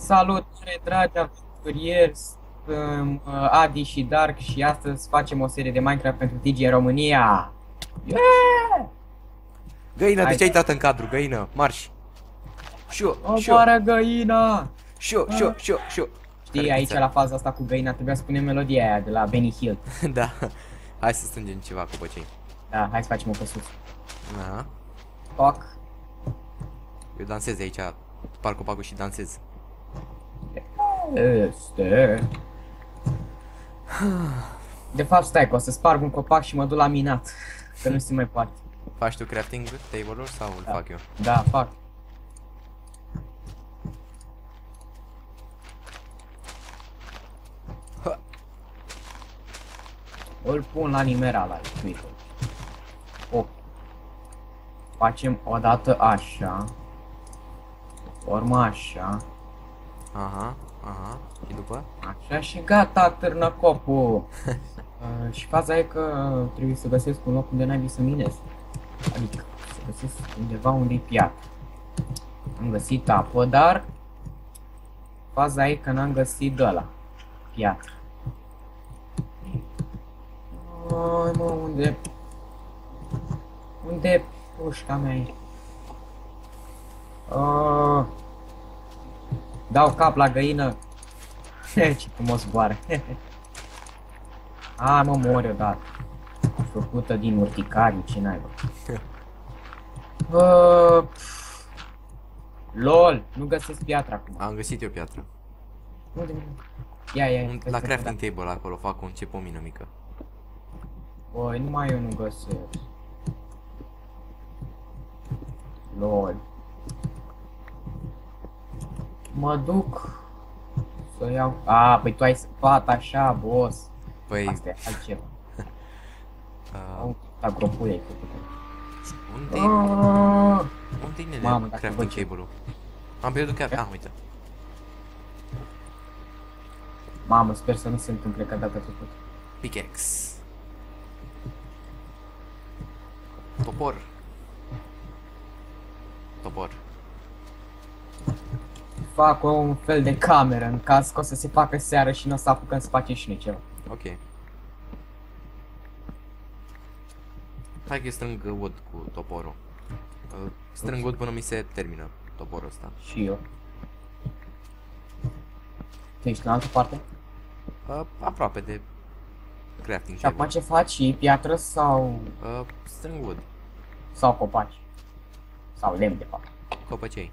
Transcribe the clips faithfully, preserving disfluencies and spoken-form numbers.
Salutare, dragi aventurieri, sunt uh, Adi și Dark și astăzi facem o serie de Minecraft pentru T G în România. Yeah! Găină, de Hai, ce ai dat în cadru? Găină, marș! Șu, șu, omoară găina! șu, șu, șu, șu. Știi, aici la faza asta cu găina trebuia să punem melodia aia de la Benny Hill. Da. Hai să strângem ceva cu băcei. Da, hai să facem o căsuță. Da. Toc. Eu dansez aici, par copacul și dansez. Este. De fapt, stai că o să sparg un copac și mă duc la minat. Că nu se mai poate. Faci tu crafting table-uri sau îl Da. fac eu? Da, fac. Ha. Îl pun la nimera la Twitter. O. Facem o dată așa. Urmă așa. Aha, aha. Și după? Așa și gata, târnă copul. uh, și faza e că trebuie să găsesc un loc unde n-ai să minez. Adică să găsesc undeva unde e piatră. Am găsit apă, dar faza e că n-am găsit de ăla. Piatră. Ai mă, unde? Unde pușca mea e? Uh, dau cap la găină. Ce frumos zboară. A, mă mori odată. Făcută din urticariu, ce naiba. Uh, LOL, nu găsesc piatra acum. Am găsit eu piatră. Unde? Ia, ia, Un, la crafting table acolo fac un ce pomină mică. Băi, numai eu nu găsesc. LOL. Mă duc să iau... A, păi tu ai spat așa, boss. Păi, Asta e altceva. uh, Au agropuie ai făcut. unde Ah, unde e nene Mamă, dacă crafting văd ce- table-ul? Am pierdut chiar... Ah, uite. Mamă, sper să nu se întâmple ca data trecută. Pickaxe. Topor. Topor. Fac un fel de cameră în caz că o să se facă seară și nu o să apucăm să facem și noi ceva. Ok. Hai că strâng wood cu toporul. Uh, Strâng wood până mi se termină toporul ăsta. Și eu. Tu ești în altă parte? Uh, aproape de crafting Și acum table. ce faci? Și piatră sau... Uh, strâng wood. sau copaci? Sau lemn de fapt. Copăcei.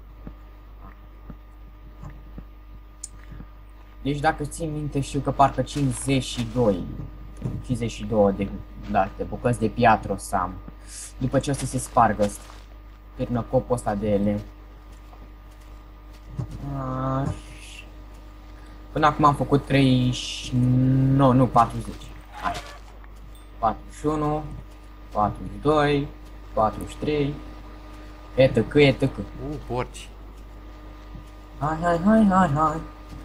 Deci dacă ții minte știu că parcă cincizeci și doi cincizeci și doi de, da, de bucăți de piatră o să am. După ce o să se spargă ăsta. Termină copul ăsta de lemn. Așa. Până acum am făcut treizeci, nu, nu, patruzeci. Hai. patruzeci și unu, patruzeci și doi, patruzeci și trei, etc, etc. Uh, porci. Hai, hai, hai, hai, hai.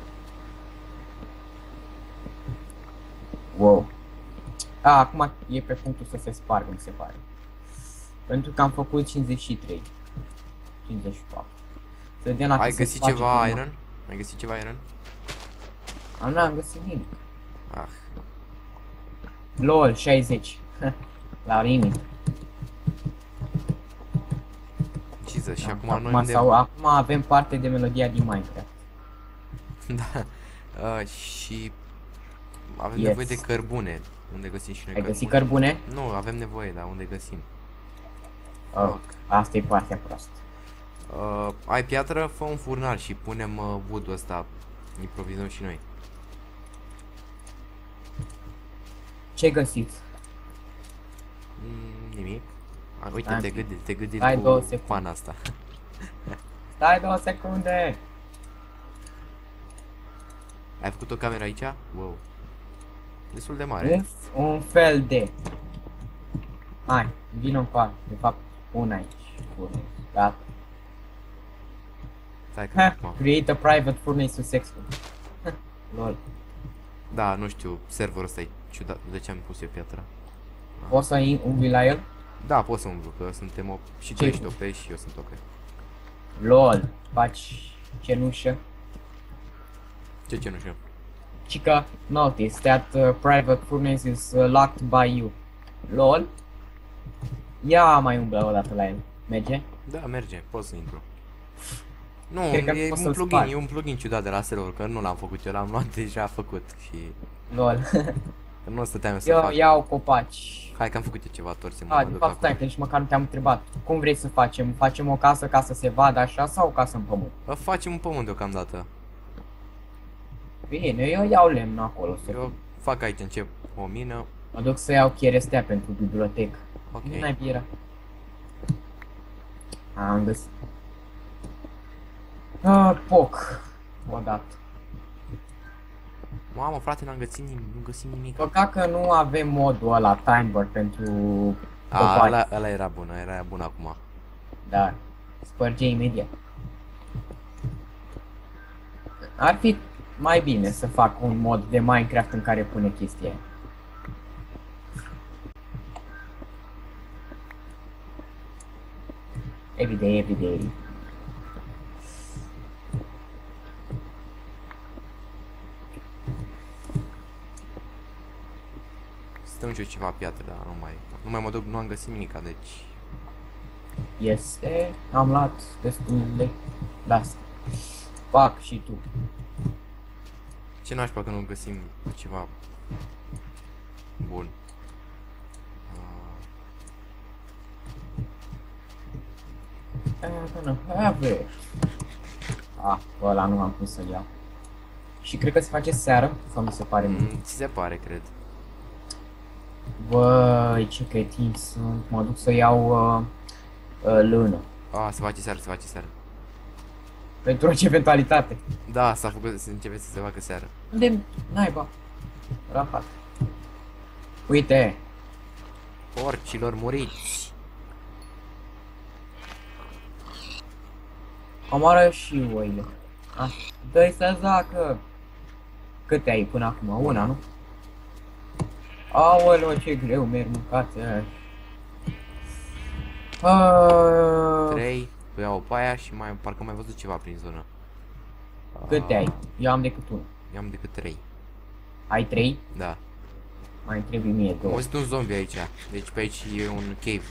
Wow. A, acum e pe punctul să se spargă, mi se pare. Pentru că am făcut cincizeci și trei. cincizeci și patru. Să vedem dacă Ai se găsit sparge ceva prima. iron? Ai găsit ceva iron? Am n-am găsit nimic. Ah. LOL, șaizeci. La limit. Jesus, și Da, acum noi acum, unde... sau, acum avem parte de melodia din Minecraft. Da. Uh, și... Avem Yes. nevoie de cărbune. Unde găsim și noi Ai găsit cărbune? Nu, avem nevoie, dar unde găsim? Oh, asta e partea proastă. Uh, ai piatră? Fă un furnal și punem uh, wood-ul ăsta. Improvizăm și noi. Ce găsit? Mm, nimic. A, uite, Am te fi. gândi, te gândi Hai cu două secunde. pana asta. Stai două secunde! Ai făcut o cameră aici? Wow. Destul de mare. Un, un fel de... Hai, vină încoa. De fapt, un aici. Furnace. Gata. Stai că Ha, acum. create a private furnace successful. Lol. Da, nu știu, serverul ăsta e ciudat. De ce am pus eu piatra? Poți să umbli la el? Da, pot să umblu, că suntem o... și tu Ce? ești O P și eu sunt O P. Lol. Faci cenușă. Ce cenușă? Cica, notice that uh, private furnace is uh, locked by you. Lol. Ia mai umblă o dată la el. Merge? Da, merge, pot să intru. Nu, Cred că e poți un să-l plugin, spargi. e un plugin ciudat de la server, că nu l-am făcut eu, l-am luat deja făcut și Lol. că nu stăteam eu să Eu fac. iau copaci. Hai că am făcut eu ceva torțe, mă A, mă de duc fapt stai, acum. că nici măcar nu te-am întrebat. Cum vrei să facem? Facem o casă ca să se vadă așa sau o casă în pământ? Bă, facem un pământ deocamdată. Bine, eu iau lemn acolo. Să... Eu fac aici, încep o mină. Mă duc să iau cherestea pentru bibliotecă. Ok. Nu ai bira. A, am găsit. Ah, poc. Odată. Mamă, frate, n-am găsit nimic, nu găsim nimic. Păcat că nu avem modul ăla timer pentru A, copaci. ăla, ăla era bun, era bun acum. Da. Spărge imediat. Ar fi mai bine să fac un mod de Minecraft în care pune chestia aia. Everyday, everyday. Stăm și eu ceva piatră, dar nu mai, nu mai mă duc, nu am găsit nimica, deci... Este, am luat destul de las. Fac și tu. Ce nașpa că nu găsim ceva bun. Have. Ah, pe ăla nu am cum să-l iau. Și cred că se face seară, sau mi se pare mie. Mm, ți se pare, cred. Băi, ce cretin sunt. Mă duc să iau uh, uh, lână. A, se face seară, se face seară. Pentru orice eventualitate. Da, s-a făcut, se începe să se facă seară. Unde naiba? Rahat. Uite. Porcilor muriți! Omoară și oile. Ah, dă-i să zacă. Câte ai până acum? Una, nu? Aoleo, ce greu merg mâncați aia. Ah, trei, tu iau pe aia și mai, parcă mai văzut ceva prin zonă. câte ai? Eu am decât unul. Eu am decât trei. Ai trei? Da. Mai trebuie mie Am două. auzit un zombie aici. Deci pe aici e un cave.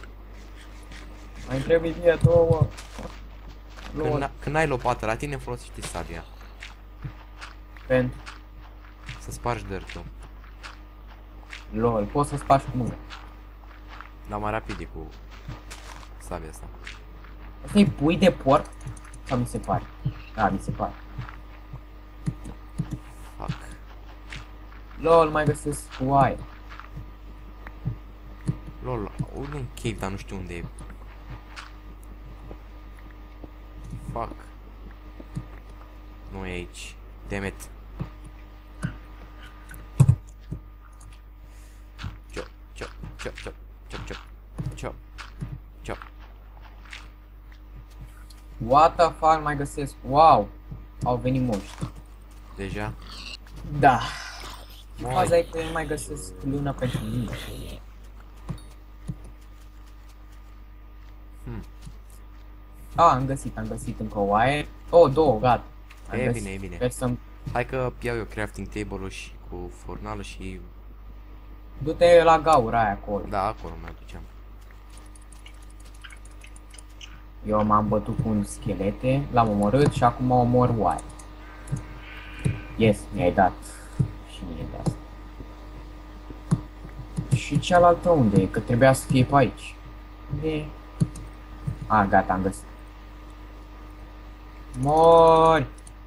Mai trebuie mie două. Când, Lol. n- când ai lopată la tine, folosește sabia. Pentru Să spargi dirt-ul. lol, poți să spargi cu mâna. Dar mai rapid e cu sabia asta. Asta e pui de porc? Sau mi se pare? Da, mi se pare. Fuck. Lol, mai găsesc oaie. Lol, aud un cave, dar nu știu unde e. Fuck. Nu e aici. Damn it. Chop, chop, chop, chop, chop, chop, chop, chop. What the fuck mai găsesc? Wow! Au venit moști. Deja? Da. Moi. Faza e că eu mai găsesc luna pentru mine. Hmm. A, am găsit, am găsit încă o oaie. Oh, două, gata. Am E găsit. bine, e bine. Sper să-mi... Hai că iau eu crafting table-ul și cu furnalul și... Du-te la gaura aia acolo. Da, acolo mai duceam. Eu m-am bătut cu un schelete, l-am omorât și acum omor oaie. Yes, mi-ai dat. Și mie de asta. Și cealaltă unde e? Că trebuia să fie pe aici. Unde e? A, gata, am găsit. Mori!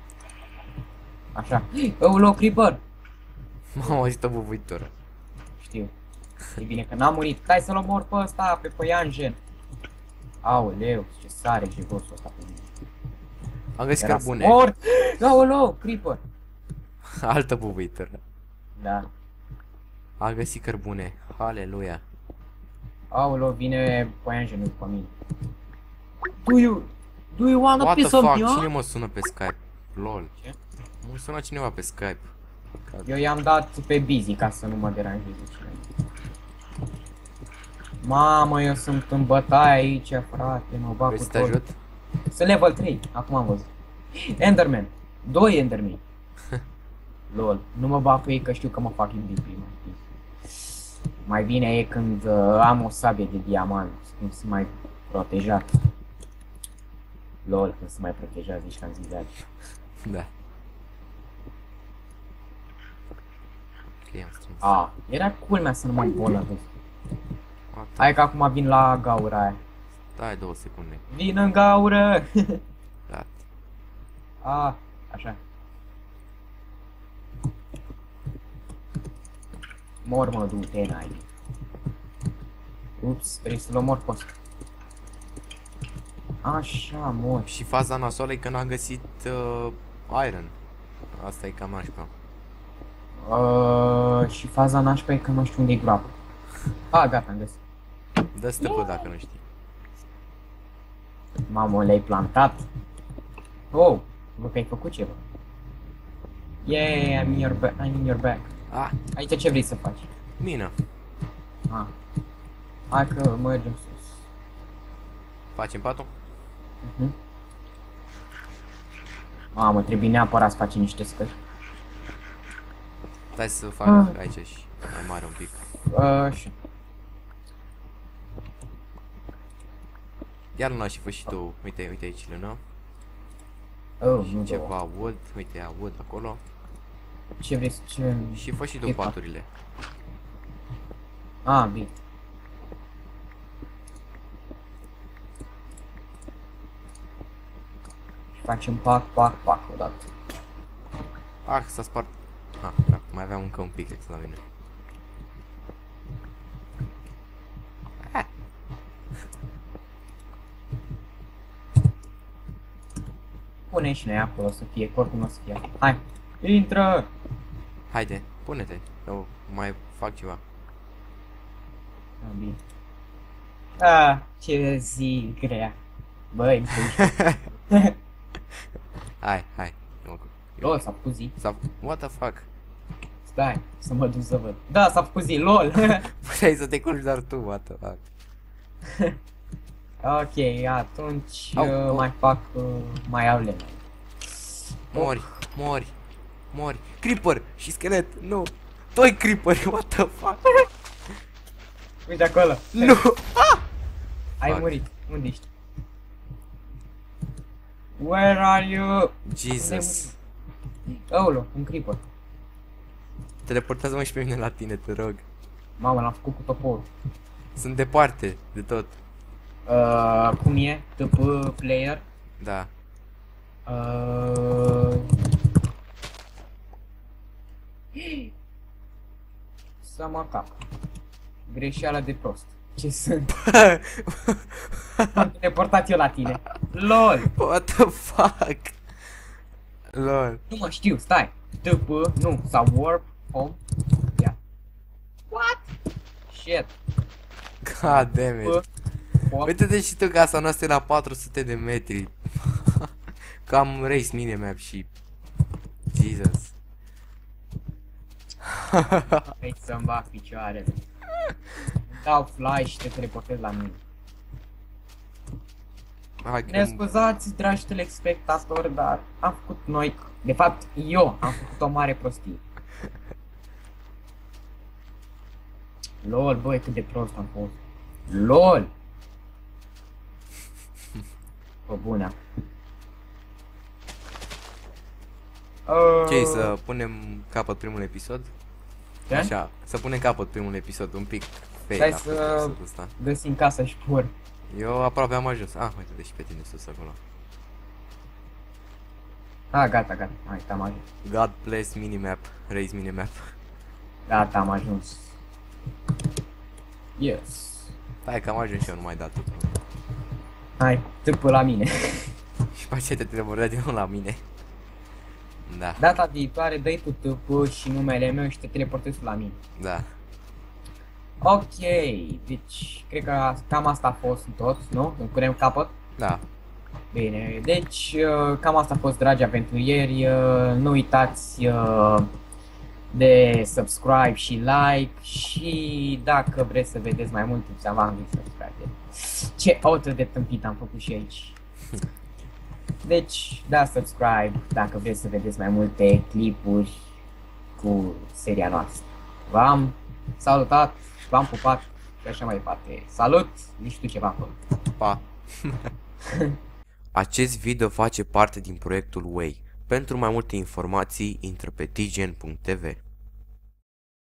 Așa. Ăulă, creeper! M-am auzit o bubuitură. Știu. E bine că n-am murit. Stai să-l omor pe ăsta, pe păianjen. Aoleu, ce sare jegosul ăsta pe mine. Am găsit Era cărbune. mort! Aoleu, creeper! Altă bubuitură. Da. Am găsit cărbune. Haleluia. Aoleu, vine păianjenul după mine. Do you... Do you wanna What the piece of fuck? me, Cine huh? mă sună pe Skype? Lol. Ce? Mă sună cineva pe Skype. Eu i-am dat pe busy ca să nu mă deranjeze cineva. Mamă, eu sunt în bătaie aici, frate, mă bag Vrei cu să te tot. ajut? Sunt level trei, acum am văzut. Enderman. Doi Enderman. Lol, nu mă bag pe ei că știu că mă fac M V P, mă știi. Mai bine e când uh, am o sabie de diamant, când sunt mai protejat. Lol, când sunt mai protejat, zici că am zis de altceva. Da. Ok, am strâns. Ah, era culmea să nu mai bolnăvesc. What the- Hai că acum vin la gaura aia. Stai două secunde. Vin în gaură! Gata. Ah, așa. Mor, mă, du-te, n-ai. Ups, trebuie să-l omor pe ăsta. Așa, mor. Și faza nasoală e că n-am găsit uh, iron. Asta e cam nașpa. Uh, și faza nașpa e că nu știu unde e groapă. Ah, gata, am găsit. Dă stâpă dacă nu știi. Mamă, le-ai plantat? Oh, văd că ai făcut ceva. Yeah, I'm in your, ba I'm in your back. Ah, Aici ce vrei să faci? mină. Ah. Hai că mergem sus. Facem patul? Uh-huh. Mamă, trebuie neapărat să facem niște scări. Stai să fac Ah. aici și mai mare un pic. Așa. Iar Luna și fă și tu. Uite, uite aici Luna. Oh, Și nu ceva ceva. wood. Uite, ia wood acolo. Ce vrei să ce... Și fă și tu E pat. paturile. Ah, bine. Și facem pac, pac, pac odată. Ah, s-a spart. Ah, da, mai aveam încă un pickaxe la mine. Ah. Pune și noi acolo să fie, corpul nu o să fie. Hai, intră! Haide, pune-te. Eu mai fac ceva. Ah, bine. Ah, ce zi grea. Băi, băi. Hai, hai. Eu, Lol, s-a făcut zi. S-a... What the fuck? Stai, să mă duc să văd. Da, s-a făcut zi, lol. Puteai să te culci doar tu, what the fuck? Ok, atunci Au, uh, au. mai fac, uh, mai au lemn. Mori, mori, mori. Creeper și schelet, nu. Doi creeper, what the fuck? Uite acolo. Nu! Ai Fuck. murit. Unde ești? Where are you? Jesus. Aolo, un creeper. Teleportează-mă și pe mine la tine, te rog. Mamă, l-am făcut cu toporul. Sunt departe de tot. Uh, cum e? T P player. Da. Uh... Să mă cap. Greșeală de prost. Ce sunt? Am teleportat eu la tine. LOL! What the fuck? Lol. Nu mă știu, stai. T P, nu, sau warp, home. Ia. What? Shit. God damn it. Hop. Uite-te și tu, casa noastră e la patru sute de metri. Cam race minimap și... Jesus. Vrei să-mi bag picioarele. Dau fly și te teleportez la mine. Hai Ne că... scuzați, dragi telespectatori, dar am făcut noi... De fapt, eu am făcut o mare prostie. LOL, băi, cât de prost am fost. LOL! Bă, bună. Ce să punem capăt primul episod? Ce? Așa, să punem capăt primul episod, un pic fail Hai a fost să- episodul ăsta. Găsim casa și pur. Eu aproape am ajuns. Ah, uite-te și pe tine sus acolo. Ah, gata, gata. Hai, am ajuns. God bless minimap, race minimap. Gata, am ajuns. Yes. Hai că am ajuns și eu, nu mai da tu. Hai, tâpă la mine. Și pe aceea te trebuie din nou la mine. Da, Data viitoare dai tu tâpă și numele meu și te teleportezi la mine. da. Ok, deci cred că cam asta a fost tot, nu? Îmi punem capăt? Da. Bine, deci uh, cam asta a fost, dragi aventurieri. Uh, Nu uitați uh, de subscribe și like și dacă vreți să vedeți mai multe, ți-am zis subscribe. Ce auto de tâmpit am făcut și aici. Deci, da subscribe dacă vreți să vedeți mai multe clipuri cu seria noastră. V-am salutat, v-am pupat și așa mai departe. Salut, nici tu ceva acolo. Pa! Acest video face parte din proiectul Way. Pentru mai multe informații, intră pe t gen punct t v.